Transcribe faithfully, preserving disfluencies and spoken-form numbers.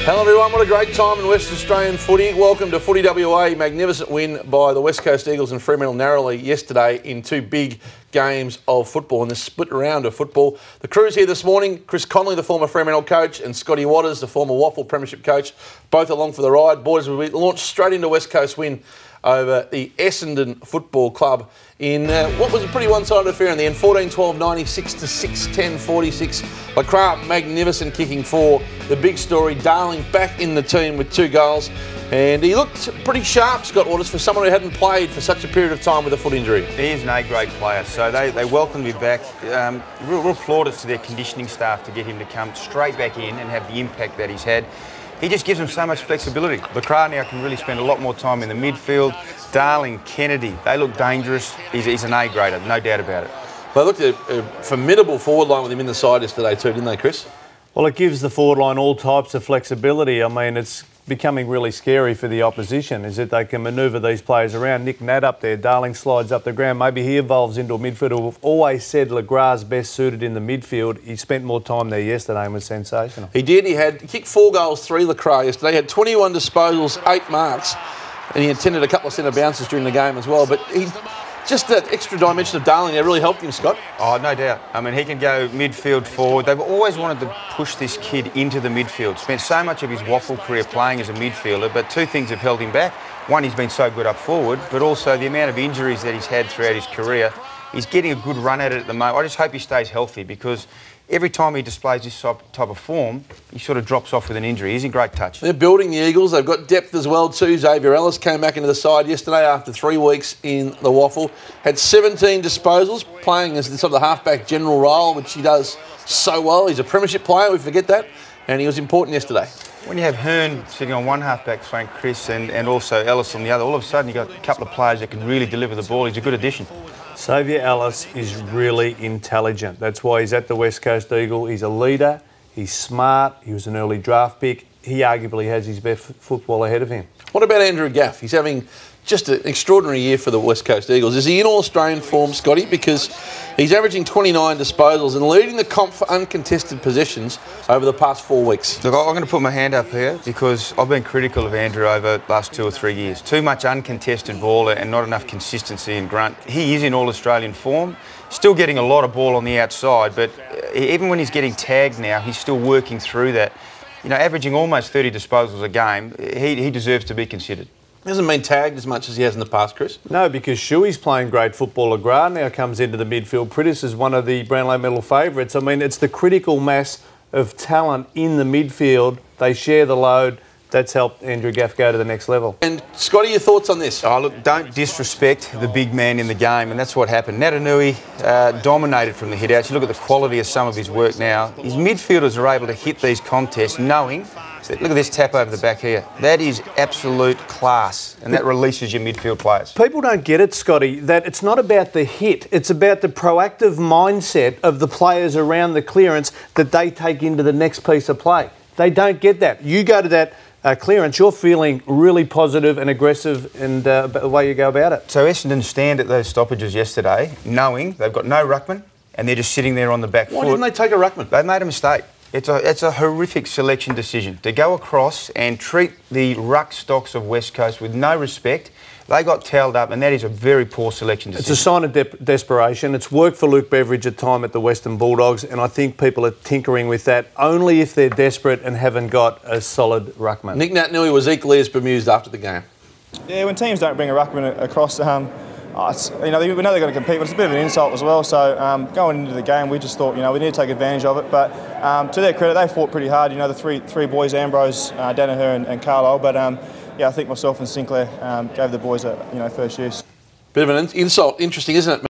Hello everyone, what a great time in West Australian footy. Welcome to Footy W A. Magnificent win by the West Coast Eagles and Fremantle narrowly yesterday in two big games of football in this split round of football. The crew's here this morning. Chris Connolly, the former Fremantle coach, and Scotty Waters, the former Waffle Premiership coach, both along for the ride. Boys, will be launched straight into West Coast win over the Essendon Football Club in uh, what was a pretty one-sided affair in the end, fourteen twelve ninety-six to six ten forty-six. LeCras magnificent kicking for the big story. Darling back in the team with two goals, and he looked pretty sharp, Scott Waters, for someone who hadn't played for such a period of time with a foot injury. He is an A-grade player, so they, they welcomed him back. Um, real, real plaudits to their conditioning staff to get him to come straight back in and have the impact that he's had. He just gives them so much flexibility. LeCras now can really spend a lot more time in the midfield. Darling, Kennedy, they look dangerous. He's, he's an A-grader, no doubt about it. They looked at a formidable forward line with him in the side yesterday too, didn't they, Chris? Well, it gives the forward line all types of flexibility. I mean, it's becoming really scary for the opposition, is that they can manoeuvre these players around. Nick Nat up there, Darling slides up the ground. Maybe he evolves into a midfielder. We've always said LeCras best suited in the midfield. He spent more time there yesterday and was sensational. He did. He had he kicked four goals, three LeCras yesterday. He had twenty-one disposals, eight marks, and he attended a couple of centre bounces during the game as well. But he, just that extra dimension of Darling there really helped him, Scott. Oh, no doubt. I mean, he can go midfield forward. They've always wanted to push this kid into the midfield. Spent so much of his Waffle career playing as a midfielder, but two things have held him back. One, he's been so good up forward, but also the amount of injuries that he's had throughout his career. He's getting a good run at it at the moment. I just hope he stays healthy, because every time he displays this type of form, he sort of drops off with an injury. He's in great touch. They're building the Eagles. They've got depth as well too. Xavier Ellis came back into the side yesterday after three weeks in the Waffle. Had seventeen disposals, playing as the sort of the halfback general role, which he does so well. He's a premiership player, we forget that, and he was important yesterday. When you have Hearn sitting on one halfback flank, Chris, and, and also Ellis on the other, all of a sudden you've got a couple of players that can really deliver the ball. He's a good addition. Xavier Ellis is really intelligent. That's why he's at the West Coast Eagle. He's a leader. He's smart. He was an early draft pick. He arguably has his best football ahead of him. What about Andrew Gaff? He's having just an extraordinary year for the West Coast Eagles. Is he in All-Australian form, Scotty? Because he's averaging twenty-nine disposals and leading the comp for uncontested possessions over the past four weeks. Look, I'm going to put my hand up here because I've been critical of Andrew over the last two or three years. Too much uncontested ball and not enough consistency and grunt. He is in All-Australian form. Still getting a lot of ball on the outside, but even when he's getting tagged now, he's still working through that. You know, averaging almost thirty disposals a game, he, he deserves to be considered. He hasn't been tagged as much as he has in the past, Chris. No, because Shuey's playing great football. LeCras now comes into the midfield. Pritis is one of the Brownlow medal favourites. I mean, it's the critical mass of talent in the midfield. They share the load. That's helped Andrew Gaff go to the next level. And Scotty, your thoughts on this? Oh, look, don't disrespect the big man in the game, and that's what happened. Natanui uh, dominated from the hit-outs. You look at the quality of some of his work now. His midfielders are able to hit these contests knowing that, look at this tap over the back here. That is absolute class, and that releases your midfield players. People don't get it, Scotty, that it's not about the hit. It's about the proactive mindset of the players around the clearance that they take into the next piece of play. They don't get that. You go to that Uh, clearance, you're feeling really positive and aggressive in uh, the way you go about it. So Essendon stand at those stoppages yesterday, knowing they've got no ruckman and they're just sitting there on the back Why foot. didn't they take a ruckman? They made a mistake. It's a, it's a horrific selection decision to go across and treat the ruck stocks of West Coast with no respect. They got towelled up, and that is a very poor selection decision. It's a sign of de desperation. It's worked for Luke Beveridge at time at the Western Bulldogs, and I think people are tinkering with that only if they're desperate and haven't got a solid ruckman. Nick Natanui was equally as bemused after the game. Yeah, when teams don't bring a ruckman across, um, oh, it's, you know, we know they're going to compete, but it's a bit of an insult as well. So um, going into the game, we just thought, you know, we need to take advantage of it. But um, to their credit, they fought pretty hard. You know, the three three boys, Ambrose, uh, Danaher, and, and Carlisle. But um, yeah, I think myself and Sinclair um, gave the boys a you know first use. Bit of an insult. Interesting, isn't it?